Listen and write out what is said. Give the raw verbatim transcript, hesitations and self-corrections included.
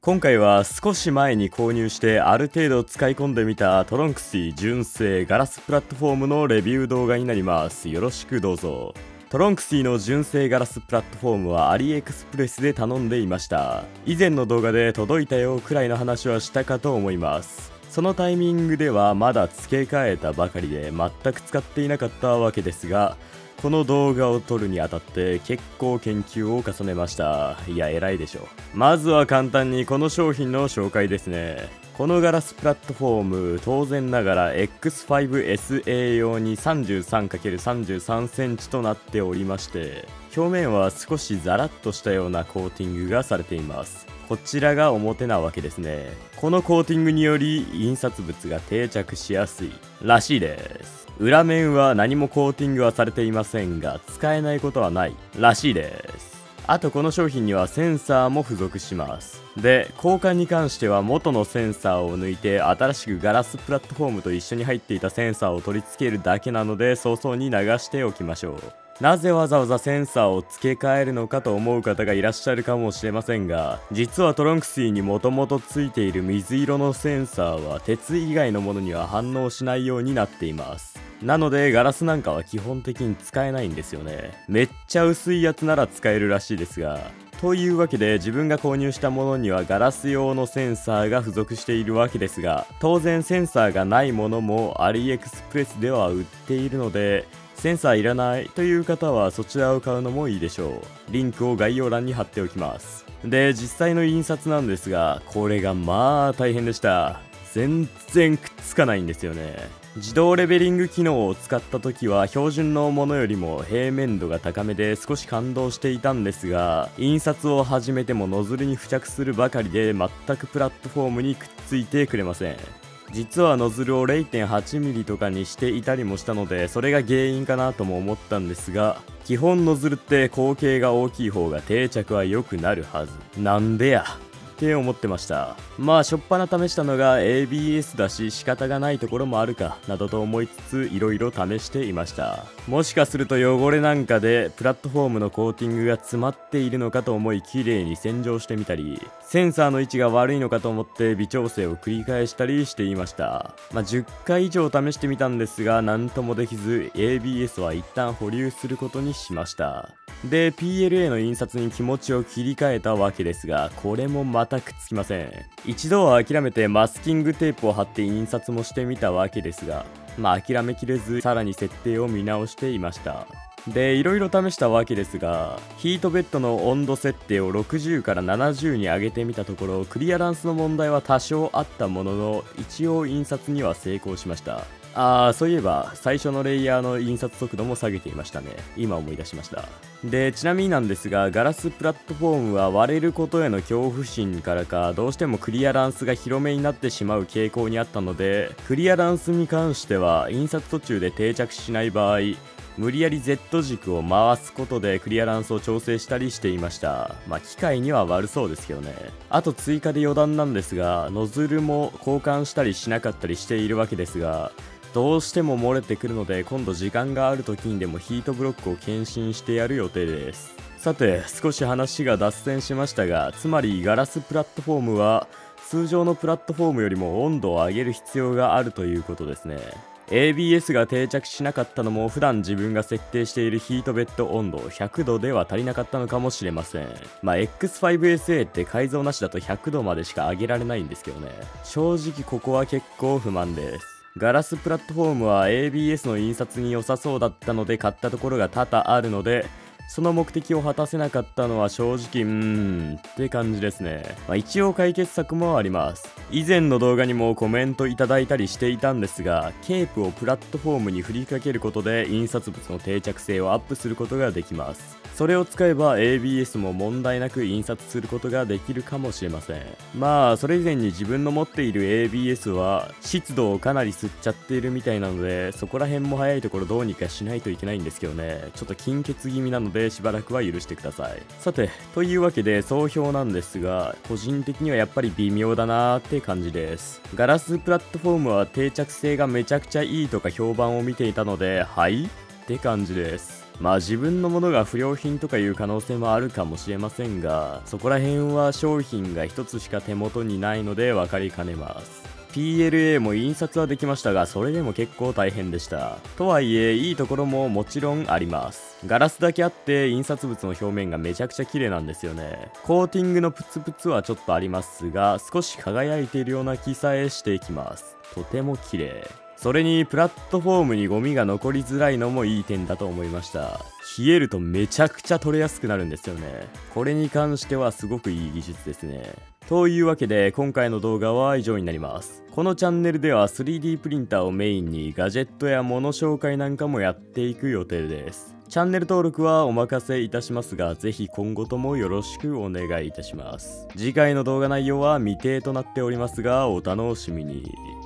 今回は少し前に購入してある程度使い込んでみたトロンクシー純正ガラスプラットフォームのレビュー動画になります。よろしくどうぞ。トロンクシーの純正ガラスプラットフォームはアリエクスプレスで頼んでいました。以前の動画で届いたよくらいの話はしたかと思います。そのタイミングではまだ付け替えたばかりで全く使っていなかったわけですが、この動画を撮るにあたって結構研究を重ねました。いや偉いでしょ。まずは簡単にこの商品の紹介ですね。このガラスプラットフォーム、当然ながら エックスファイブエスエー 用に さんじゅうさんかけるさんじゅうさんセンチとなっておりまして、表面は少しザラッとしたようなコーティングがされています。こちらが表なわけですね。このコーティングにより印刷物が定着しやすいらしいです。裏面は何もコーティングはされていませんが、使えないことはないらしいです。あとこの商品にはセンサーも付属します。で、交換に関しては元のセンサーを抜いて新しくガラスプラットフォームと一緒に入っていたセンサーを取り付けるだけなので、早々に流しておきましょう。なぜわざわざセンサーを付け替えるのかと思う方がいらっしゃるかもしれませんが、実はトロンクシーにもともと付いている水色のセンサーは鉄以外のものには反応しないようになっています。なのでガラスなんかは基本的に使えないんですよね。めっちゃ薄いやつなら使えるらしいですが、というわけで自分が購入したものにはガラス用のセンサーが付属しているわけですが、当然センサーがないものもアリエクスプレスでは売っているので、センサーいらないという方はそちらを買うのもいいでしょう。リンクを概要欄に貼っておきます。で、実際の印刷なんですが、これがまあ大変でした。全然くっつかないんですよね。自動レベリング機能を使った時は標準のものよりも平面度が高めで少し感動していたんですが、印刷を始めてもノズルに付着するばかりで全くプラットフォームにくっついてくれません。実はノズルを れいてんはちミリ とかにしていたりもしたので、それが原因かなとも思ったんですが、基本ノズルって口径が大きい方が定着は良くなるはずなんでやって思ってました。まあしょっぱな試したのが エービーエス だし仕方がないところもあるかなどと思いつつ、いろいろ試していました。もしかすると汚れなんかでプラットフォームのコーティングが詰まっているのかと思い綺麗に洗浄してみたり、センサーの位置が悪いのかと思って微調整を繰り返したりしていました。まあじゅっかい以上試してみたんですが何ともできず、 エービーエス は一旦保留することにしました。で ピーエルエー の印刷に気持ちを切り替えたわけですが、これもまたくっつきません。一度は諦めてマスキングテープを貼って印刷もしてみたわけですが、まあ諦めきれずさらに設定を見直していました。でいろいろ試したわけですが、ヒートベッドの温度設定をろくじゅうからななじゅうに上げてみたところ、クリアランスの問題は多少あったものの一応印刷には成功しました。あーそういえば最初のレイヤーの印刷速度も下げていましたね。今思い出しました。でちなみになんですが、ガラスプラットフォームは割れることへの恐怖心からか、どうしてもクリアランスが広めになってしまう傾向にあったので、クリアランスに関しては印刷途中で定着しない場合、無理やり Z 軸を回すことでクリアランスを調整したりしていました。まあ機械には悪そうですけどね。あと追加で余談なんですが、ノズルも交換したりしなかったりしているわけですが、どうしても漏れてくるので、今度時間がある時にでもヒートブロックを検診してやる予定です。さて少し話が脱線しましたが、つまりガラスプラットフォームは通常のプラットフォームよりも温度を上げる必要があるということですね。エービーエス が定着しなかったのも普段自分が設定しているヒートベッド温度ひゃくどでは足りなかったのかもしれません。まあ エックスファイブエスエー って改造なしだとひゃくどまでしか上げられないんですけどね。正直ここは結構不満です。ガラスプラットフォームは エービーエス の印刷に良さそうだったので買ったところが多々あるので、その目的を果たせなかったのは正直うーんって感じですね。まあ、一応解決策もあります。以前の動画にもコメントいただいたりしていたんですが、ケープをプラットフォームに振りかけることで印刷物の定着性をアップすることができます。それを使えば エービーエス も問題なく印刷することができるかもしれません。まあそれ以前に自分の持っている エービーエス は湿度をかなり吸っちゃっているみたいなので、そこら辺も早いところどうにかしないといけないんですけどね。ちょっと金欠気味なのでしばらくは許してください。さてというわけで総評なんですが、個人的にはやっぱり微妙だなーって感じです。ガラスプラットフォームは定着性がめちゃくちゃいいとか評判を見ていたので、はいって感じです。 まあ自分のものが不良品とかいう可能性もあるかもしれませんが、そこら辺は商品が一つしか手元にないので分かりかねます。ピーエルエー も印刷はできましたが、それでも結構大変でした。とはいえいいところももちろんあります。ガラスだけあって印刷物の表面がめちゃくちゃ綺麗なんですよね。コーティングのプツプツはちょっとありますが、少し輝いているような気さえしていきます。とても綺麗。それにプラットフォームにゴミが残りづらいのもいい点だと思いました。冷えるとめちゃくちゃ取れやすくなるんですよね。これに関してはすごくいい技術ですね。というわけで今回の動画は以上になります。このチャンネルでは スリーディー プリンターをメインにガジェットや物紹介なんかもやっていく予定です。チャンネル登録はお任せいたしますが、ぜひ今後ともよろしくお願いいたします。次回の動画内容は未定となっておりますが、お楽しみに。